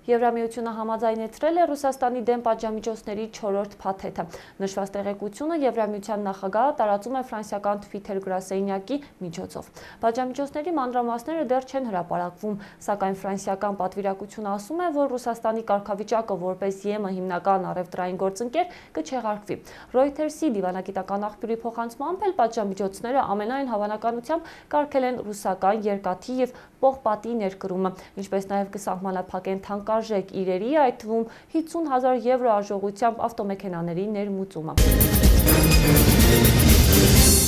Եվրամիությունը համաձայնեցրել է Ռուսաստանի դեմ պատժամիջոցների 4-րդ փաթեթը։ Նշված տեղեկությունը Եվրամիության նախագահը տարածում է ֆրանսիական Twitter գրասենյակի միջոցով։ Պատժամիջոցների մանրամասները դեռ չեն հրապարակվում, սակայն ֆրանսիական պատվիրակությունը ասում է, որ Ռուսաստանի կարգավիճակը որպես ԵՄ հիմնական առևտրային գործընկեր կչեղարկվի։ Reuters-ի դիվանագիտական աղբյուրի փոխանցմամբ էլ պատժամիջոցները ամենայն հավանականությամբ կարգել են ռուսական երկաթի և պողպատի ներկրումը, ինչպես նաև կսահմանափակեն թանկարժեք իրերի, այդ թվում 50,000 եվրո արժողությամբ ավտոմեքենաների ներմուծումը։